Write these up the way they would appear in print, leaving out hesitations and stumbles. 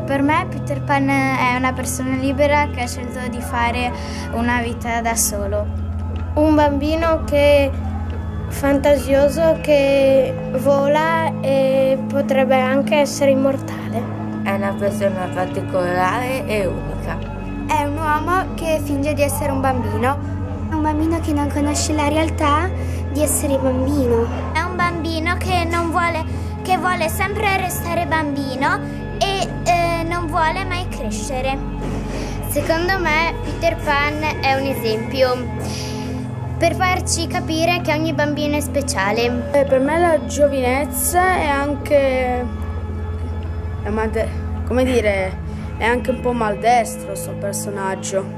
Per me Peter Pan è una persona libera che ha scelto di fare una vita da solo. Un bambino che fantasioso, che vola e potrebbe anche essere immortale. È una persona particolare e unica. È un uomo che finge di essere un bambino. È un bambino che non conosce la realtà di essere bambino. È un bambino che vuole sempre restare bambino e non vuole mai crescere. Secondo me Peter Pan è un esempio per farci capire che ogni bambino è speciale. Per me la giovinezza è anche, come dire, è anche un po' maldestro sto personaggio.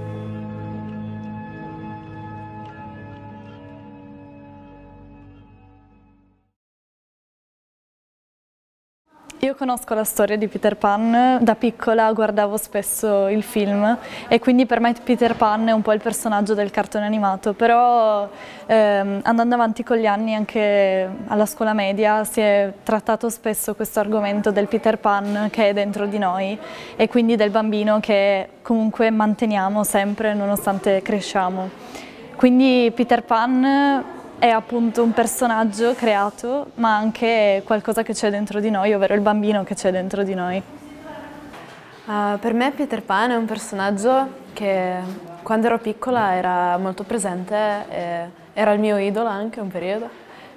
Io conosco la storia di Peter Pan, da piccola guardavo spesso il film e quindi per me Peter Pan è un po' il personaggio del cartone animato, però andando avanti con gli anni anche alla scuola media si è trattato spesso questo argomento del Peter Pan che è dentro di noi e quindi del bambino che comunque manteniamo sempre nonostante cresciamo. Quindi Peter Pan è appunto un personaggio creato, ma anche qualcosa che c'è dentro di noi, ovvero il bambino che c'è dentro di noi. Per me Peter Pan è un personaggio che quando ero piccola era molto presente, era il mio idolo anche un periodo,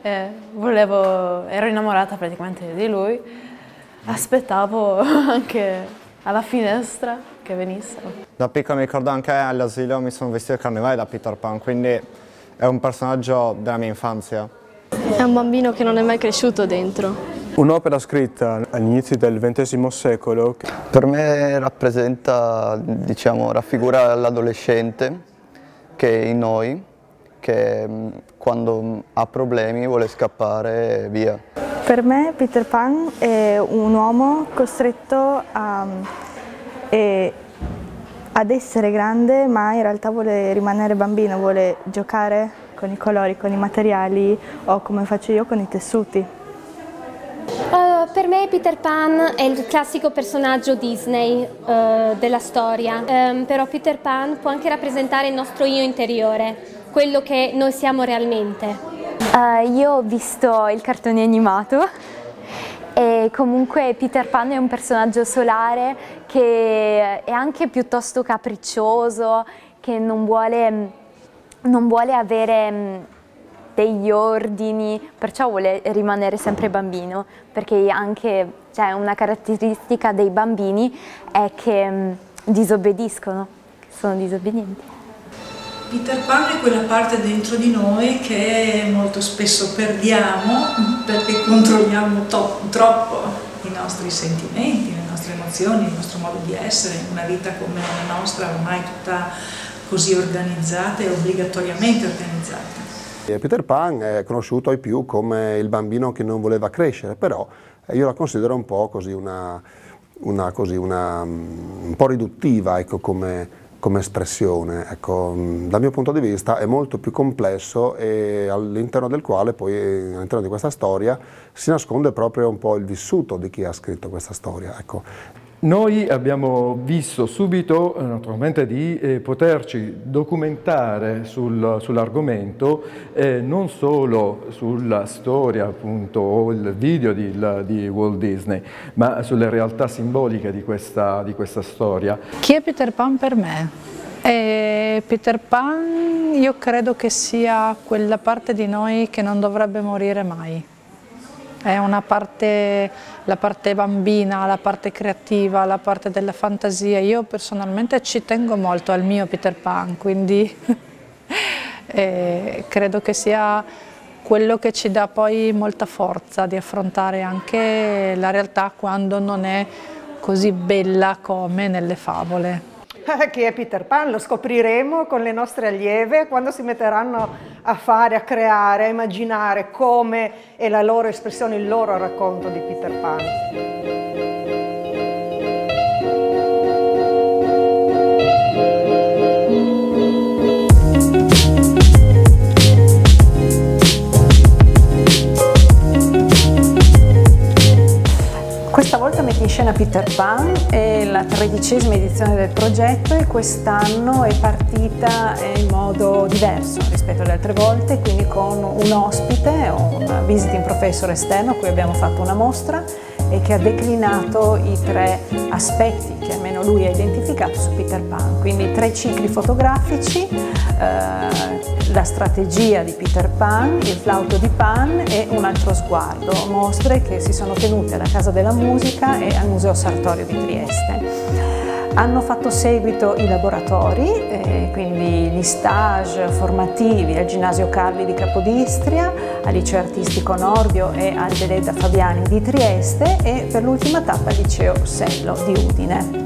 ero innamorata praticamente di lui, aspettavo anche alla finestra che venissero. Da piccola mi ricordo anche all'asilo mi sono vestito da carnevale da Peter Pan, quindi è un personaggio della mia infanzia. È un bambino che non è mai cresciuto dentro. Un'opera scritta all'inizio del XX secolo. Per me rappresenta, diciamo, raffigura l'adolescente che è in noi, che quando ha problemi vuole scappare via. Per me Peter Pan è un uomo costretto ad essere grande, ma in realtà vuole rimanere bambino, vuole giocare con i colori, con i materiali o come faccio io con i tessuti. Per me Peter Pan è il classico personaggio Disney della storia, però Peter Pan può anche rappresentare il nostro io interiore, quello che noi siamo realmente. Io ho visto il cartone animato e comunque Peter Pan è un personaggio solare che è anche piuttosto capriccioso, che non vuole avere degli ordini, perciò vuole rimanere sempre bambino, perché anche una caratteristica dei bambini è che disobbediscono, che sono disobbedienti. Peter Pan è quella parte dentro di noi che molto spesso perdiamo perché controlliamo troppo i nostri sentimenti, le nostre emozioni, il nostro modo di essere, in una vita come la nostra ormai tutta così organizzata e obbligatoriamente organizzata. Peter Pan è conosciuto ai più come il bambino che non voleva crescere, però io la considero un po' così un po' riduttiva, ecco, come espressione. Ecco, dal mio punto di vista è molto più complesso e all'interno del quale poi, all'interno di questa storia, si nasconde proprio un po' il vissuto di chi ha scritto questa storia. Ecco. Noi abbiamo visto subito, naturalmente, di poterci documentare sull'argomento, non solo sulla storia, appunto, o il video di Walt Disney, ma sulle realtà simboliche di questa storia. Chi è Peter Pan per me? Peter Pan io credo che sia quella parte di noi che non dovrebbe morire mai. È una parte, la parte bambina, la parte creativa, la parte della fantasia. Io personalmente ci tengo molto al mio Peter Pan, quindi credo che sia quello che ci dà poi molta forza di affrontare anche la realtà quando non è così bella come nelle favole. Chi è Peter Pan? Lo scopriremo con le nostre allieve quando si metteranno a fare, a creare, a immaginare come è la loro espressione, il loro racconto di Peter Pan. Questa volta metti in scena Peter Pan, è la 13ª edizione del progetto e quest'anno è partita in modo diverso rispetto alle altre volte, quindi con un ospite, un visiting professor esterno a cui abbiamo fatto una mostra e che ha declinato i 3 aspetti che almeno lui ha identificato su Peter Pan, quindi 3 cicli fotografici, la strategia di Peter Pan, il flauto di Pan e un altro sguardo, mostre che si sono tenute alla Casa della Musica e al Museo Sartorio di Trieste. Hanno fatto seguito i laboratori, quindi gli stage formativi al Ginnasio Carli di Capodistria, al Liceo Artistico Nordio e al Deledda Fabiani di Trieste e per l'ultima tappa al Liceo Sello di Udine.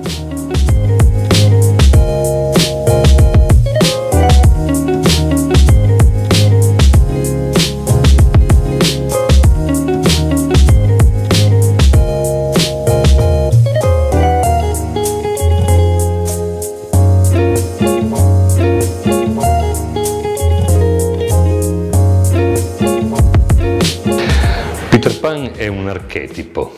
Peter Pan è un archetipo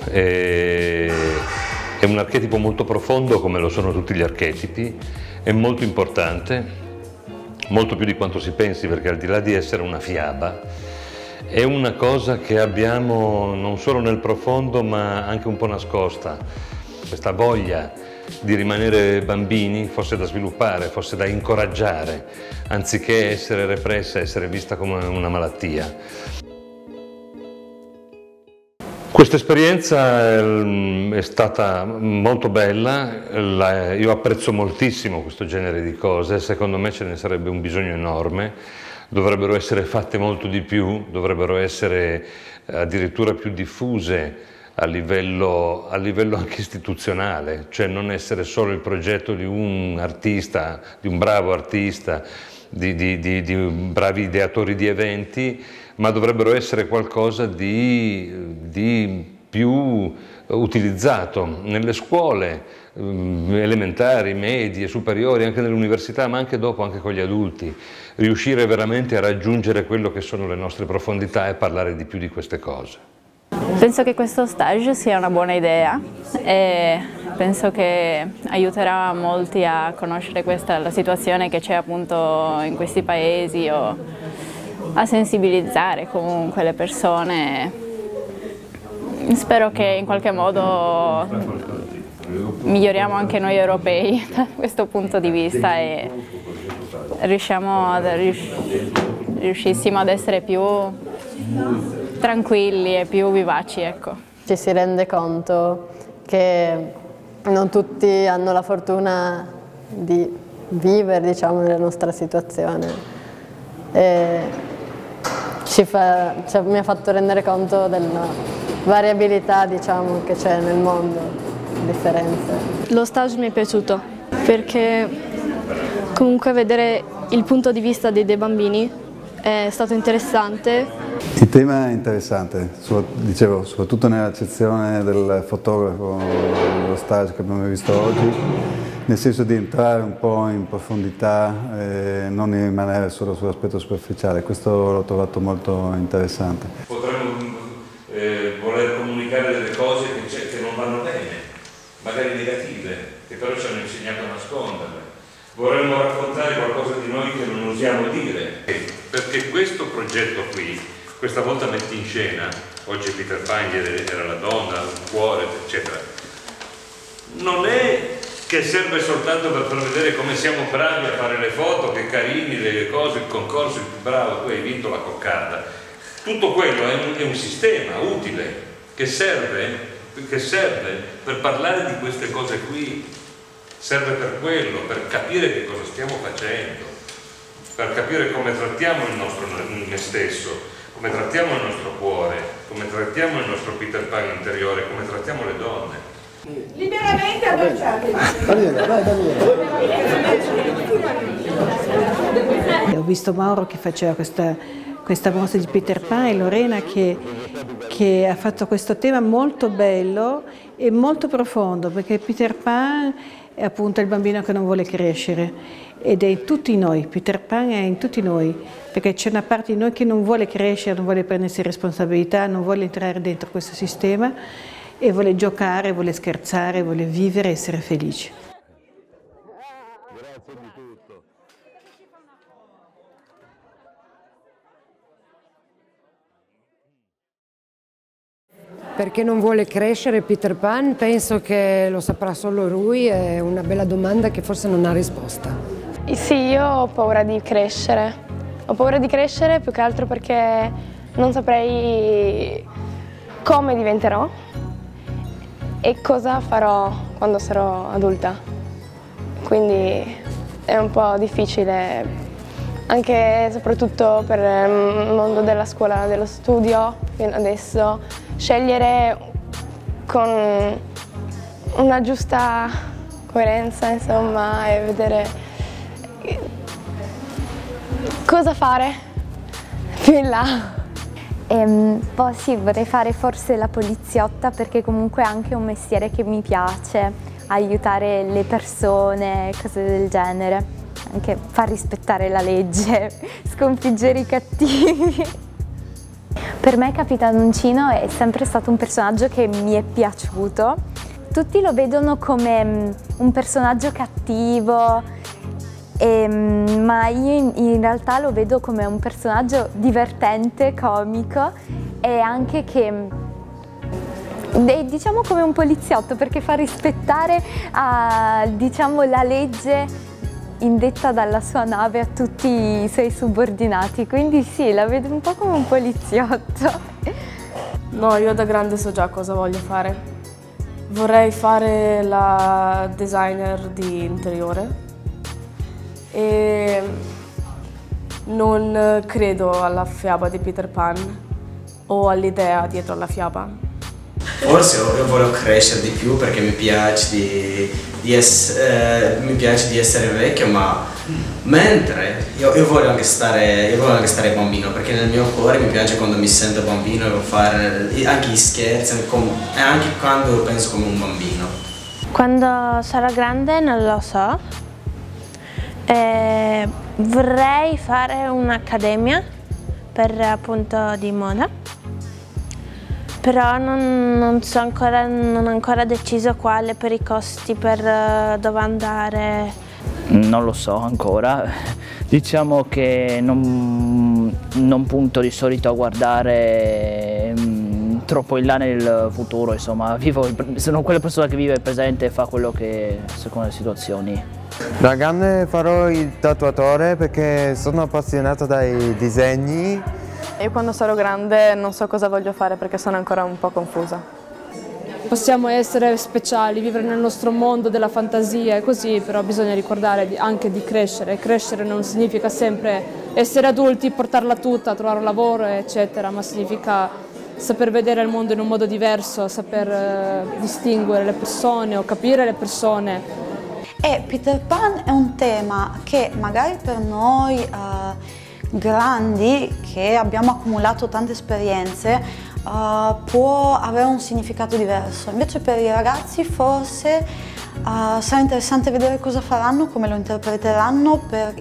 molto profondo come lo sono tutti gli archetipi, è molto importante, molto più di quanto si pensi, perché al di là di essere una fiaba è una cosa che abbiamo non solo nel profondo ma anche un po' nascosta, questa voglia di rimanere bambini fosse da sviluppare, fosse da incoraggiare, anziché essere repressa, essere vista come una malattia. Questa esperienza è stata molto bella, io apprezzo moltissimo questo genere di cose, secondo me ce ne sarebbe un bisogno enorme, dovrebbero essere fatte molto di più, dovrebbero essere addirittura più diffuse a livello anche istituzionale, cioè non essere solo il progetto di un artista, di un bravo artista, di bravi ideatori di eventi, ma dovrebbero essere qualcosa di più utilizzato nelle scuole elementari, medie, superiori, anche nell'università, ma anche dopo, anche con gli adulti. Riuscire veramente a raggiungere quello che sono le nostre profondità e parlare di più di queste cose. Penso che questo stage sia una buona idea e penso che aiuterà molti a conoscere la situazione che c'è appunto in questi paesi o a sensibilizzare comunque le persone. Spero che in qualche modo miglioriamo anche noi europei da questo punto di vista e riuscissimo ad essere più tranquilli e più vivaci, ecco. Ci si rende conto che non tutti hanno la fortuna di vivere, diciamo, nella nostra situazione. Mi ha fatto rendere conto della variabilità, diciamo, che c'è nel mondo, differenze. Lo stage mi è piaciuto perché comunque vedere il punto di vista dei bambini è stato interessante. Il tema è interessante, dicevo, soprattutto nell'accezione del fotografo, dello stage che abbiamo visto oggi, nel senso di entrare un po' in profondità e non rimanere solo sull'aspetto superficiale. Questo l'ho trovato molto interessante. Potremmo voler comunicare delle cose che non vanno bene, magari negative, che però ci hanno insegnato a nasconderle. Vorremmo raccontare qualcosa di noi che non osiamo dire, perché questo progetto qui, questa volta mette in scena, oggi Peter Pan, ieri era la donna, un cuore, eccetera, non è che serve soltanto per far vedere come siamo bravi a fare le foto, che carini le cose, il concorso, il più bravo, tu hai vinto la coccarda. Tutto quello è un sistema utile che serve per parlare di queste cose qui, serve per quello, per capire che cosa stiamo facendo, per capire come trattiamo il nostro me stesso, come trattiamo il nostro cuore, come trattiamo il nostro Peter Pan interiore, come trattiamo le donne. Liberamente abbracciate. Ho visto Mauro che faceva questa mostra di Peter Pan e Lorena che ha fatto questo tema molto bello e molto profondo, perché Peter Pan è appunto il bambino che non vuole crescere ed è in tutti noi, Peter Pan è in tutti noi, perché c'è una parte di noi che non vuole crescere, non vuole prendersi responsabilità, non vuole entrare dentro questo sistema e vuole giocare, vuole scherzare, vuole vivere e essere felice. Grazie di tutto. Perché non vuole crescere Peter Pan? Penso che lo saprà solo lui, è una bella domanda che forse non ha risposta. Sì, io ho paura di crescere. Ho paura di crescere più che altro perché non saprei come diventerò e cosa farò quando sarò adulta. Quindi è un po' difficile, anche e soprattutto per il mondo della scuola, dello studio, fino adesso, scegliere con una giusta coerenza, insomma, e vedere cosa fare più in là. Poi sì, vorrei fare forse la poliziotta perché comunque è anche un mestiere che mi piace, aiutare le persone, cose del genere, anche far rispettare la legge, sconfiggere i cattivi. Per me Capitan Uncino è sempre stato un personaggio che mi è piaciuto. Tutti lo vedono come un personaggio cattivo, ma io in realtà lo vedo come un personaggio divertente, comico e anche che diciamo come un poliziotto perché fa rispettare diciamo, la legge indetta dalla sua nave a tutti i suoi subordinati, quindi sì, la vedo un po' come un poliziotto. No, io da grande so già cosa voglio fare. Vorrei fare la designer di interiore e non credo alla fiaba di Peter Pan o all'idea dietro alla fiaba. Forse io voglio crescere di più perché mi piace di essere vecchio, ma mentre io voglio anche stare bambino, perché nel mio cuore mi piace quando mi sento bambino e fare anche gli scherzi e anche quando penso come un bambino. Quando sarò grande non lo so. Vorrei fare un'accademia per appunto di moda, però non ho ancora deciso quale per i costi, per dove andare. Non lo so ancora, diciamo che non punto di solito a guardare troppo in là nel futuro, insomma, sono quella persona che vive il presente e fa quello che secondo le situazioni. Da grande farò il tatuatore perché sono appassionato dai disegni. E quando sarò grande non so cosa voglio fare perché sono ancora un po' confusa. Possiamo essere speciali, vivere nel nostro mondo della fantasia e così, però bisogna ricordare anche di crescere. Crescere non significa sempre essere adulti, portarla tutta, trovare un lavoro, eccetera, ma significa saper vedere il mondo in un modo diverso, saper distinguere le persone o capire le persone. E Peter Pan è un tema che magari per noi grandi, che abbiamo accumulato tante esperienze, può avere un significato diverso. Invece per i ragazzi forse sarà interessante vedere cosa faranno, come lo interpreteranno,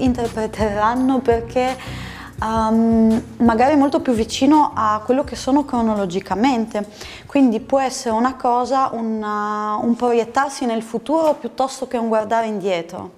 perché magari è molto più vicino a quello che sono cronologicamente, quindi può essere una cosa, un proiettarsi nel futuro piuttosto che un guardare indietro.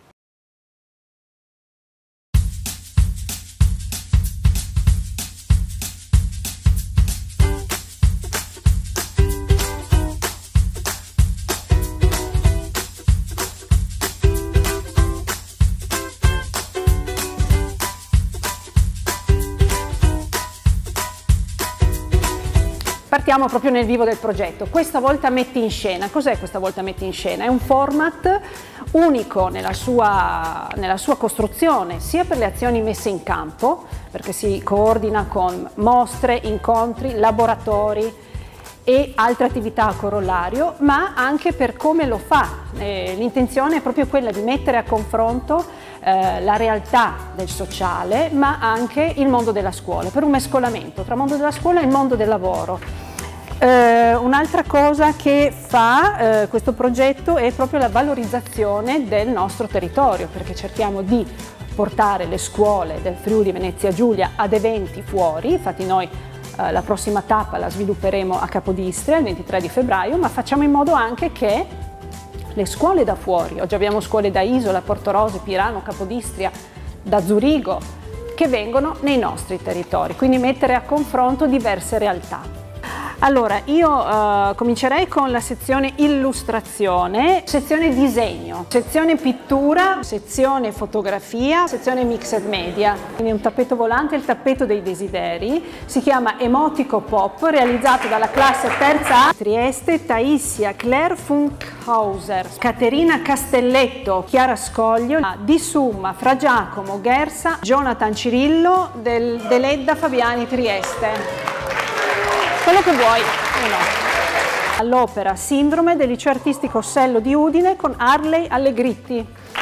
Partiamo proprio nel vivo del progetto. Questa volta metti in scena. Cos'è questa volta metti in scena? È un format unico nella sua costruzione, sia per le azioni messe in campo, perché si coordina con mostre, incontri, laboratori e altre attività a corollario, ma anche per come lo fa. L'intenzione è proprio quella di mettere a confronto la realtà del sociale, ma anche il mondo della scuola, per un mescolamento tra il mondo della scuola e il mondo del lavoro. Un'altra cosa che fa questo progetto è proprio la valorizzazione del nostro territorio, perché cerchiamo di portare le scuole del Friuli Venezia Giulia ad eventi fuori. Infatti noi la prossima tappa la svilupperemo a Capodistria il 23 di febbraio, ma facciamo in modo anche che le scuole da fuori, oggi abbiamo scuole da Isola, Portorose, Pirano, Capodistria, da Zurigo, che vengono nei nostri territori, quindi mettere a confronto diverse realtà. Allora, io comincerei con la sezione illustrazione, sezione disegno, sezione pittura, sezione fotografia, sezione mixed media. Quindi un tappeto volante, il tappeto dei desideri, si chiama Emotico Pop, realizzato dalla classe terza A, Trieste, Taissia Claire Funkhauser, Caterina Castelletto, Chiara Scoglio, Di Summa, Fra Giacomo, Gersa, Jonathan Cirillo, dell'Edda Fabiani Trieste. Quello che vuoi, no. All'opera Sindrome del Liceo Artistico Sello di Udine con Arley Allegritti.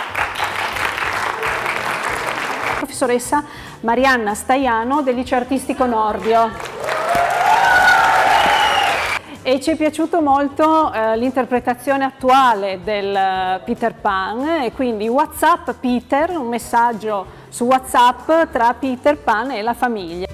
Professoressa Marianna Staiano del Liceo Artistico Nordio. E ci è piaciuto molto l'interpretazione attuale del Peter Pan, e quindi WhatsApp Peter, un messaggio su WhatsApp tra Peter Pan e la famiglia.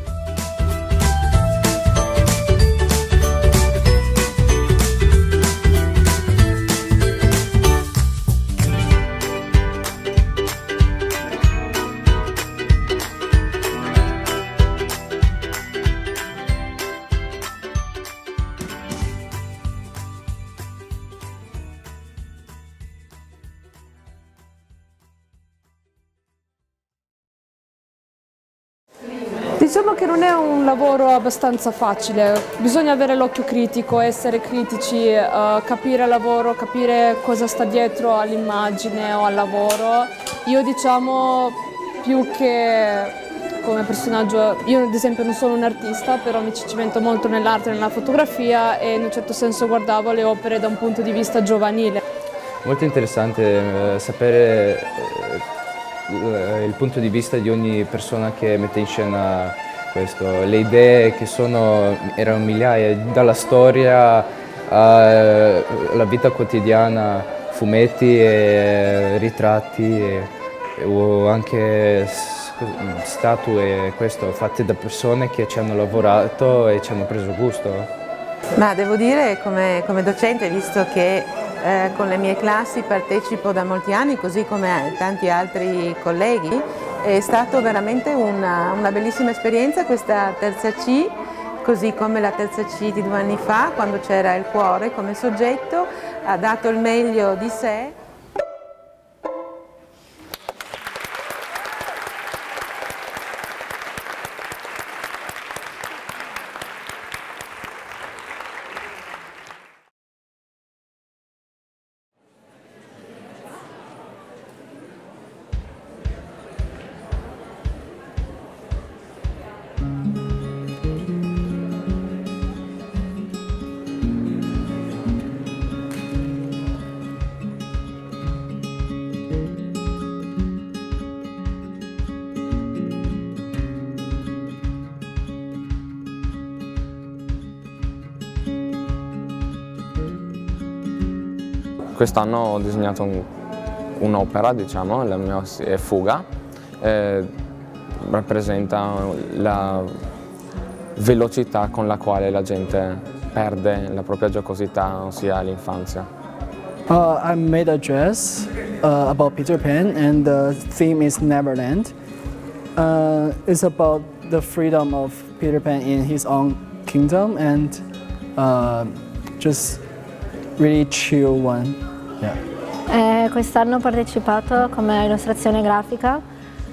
Diciamo che non è un lavoro abbastanza facile, bisogna avere l'occhio critico, essere critici, capire il lavoro, capire cosa sta dietro all'immagine o al lavoro. Io diciamo più che come personaggio, io ad esempio non sono un artista, però mi cimento molto nell'arte e nella fotografia e in un certo senso guardavo le opere da un punto di vista giovanile. Molto interessante sapere il punto di vista di ogni persona che mette in scena questo. Le idee che erano migliaia, dalla storia alla vita quotidiana, fumetti e ritratti o anche statue fatte da persone che ci hanno lavorato e ci hanno preso gusto. Ma devo dire come docente, visto che con le mie classi partecipo da molti anni, così come tanti altri colleghi, è stata veramente una bellissima esperienza questa terza C, così come la terza C di 2 anni fa, quando c'era il cuore come soggetto, ha dato il meglio di sé. Quest'anno ho disegnato un'opera, diciamo, la mia è Fuga, rappresenta la velocità con la quale la gente perde la propria giocosità, ossia l'infanzia. I made a dress about Peter Pan and the theme is Neverland. It's about the freedom of Peter Pan in his own kingdom and just really chill one. Yeah. Quest'anno ho partecipato come illustrazione grafica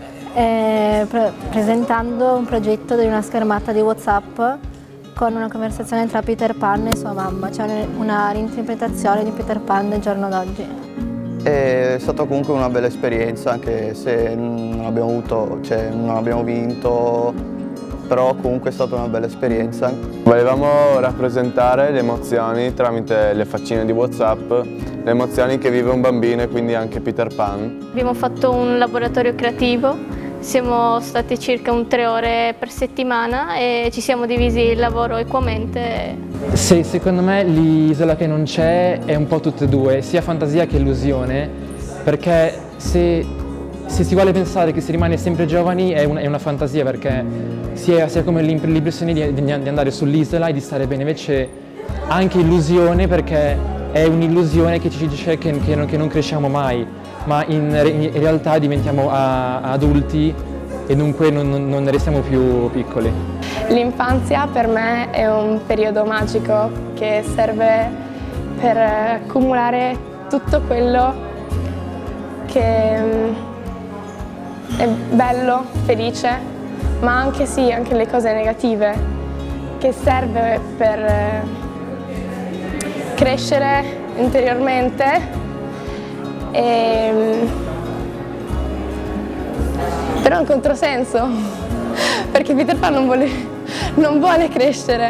presentando un progetto di una schermata di WhatsApp con una conversazione tra Peter Pan e sua mamma, cioè una reinterpretazione di Peter Pan del giorno d'oggi. È stata comunque una bella esperienza, anche se non abbiamo vinto, però comunque è stata una bella esperienza. Volevamo rappresentare le emozioni tramite le faccine di WhatsApp, le emozioni che vive un bambino e quindi anche Peter Pan. Abbiamo fatto un laboratorio creativo, siamo stati circa 3 ore per settimana e ci siamo divisi il lavoro equamente. Sì, secondo me l'isola che non c'è è un po' tutte e due, sia fantasia che illusione, perché se se si vuole pensare che si rimane sempre giovani è una fantasia, perché si ha come l'impressione di andare sull'isola e di stare bene, invece anche illusione, perché è un'illusione che ci dice che non cresciamo mai, ma in realtà diventiamo adulti e dunque non restiamo più piccoli. L'infanzia per me è un periodo magico che serve per accumulare tutto quello che è bello, felice, ma anche anche le cose negative, che serve per crescere interiormente. Però è un controsenso, perché Peter Pan non vuole crescere.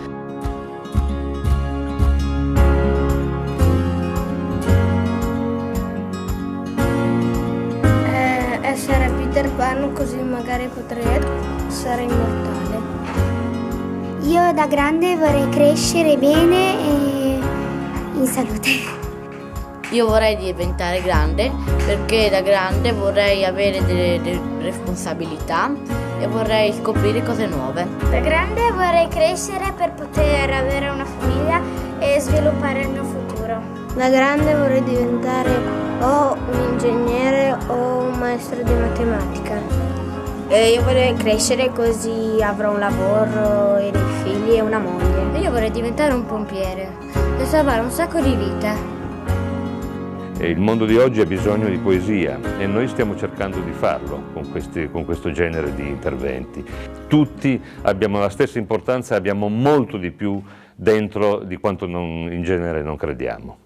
Essere Peter Pan, così magari potrei essere immortale. Io da grande vorrei crescere bene e in salute. Io vorrei diventare grande perché da grande vorrei avere delle responsabilità e vorrei scoprire cose nuove. Da grande vorrei crescere per poter avere una famiglia e sviluppare il mio futuro. Da grande vorrei diventare o un ingegnere o un maestro di matematica. Io vorrei crescere così avrò un lavoro e dei figli e una moglie. Io vorrei diventare un pompiere e salvare un sacco di vite. Il mondo di oggi ha bisogno di poesia e noi stiamo cercando di farlo con questo genere di interventi. Tutti abbiamo la stessa importanza e abbiamo molto di più dentro di quanto in genere non crediamo.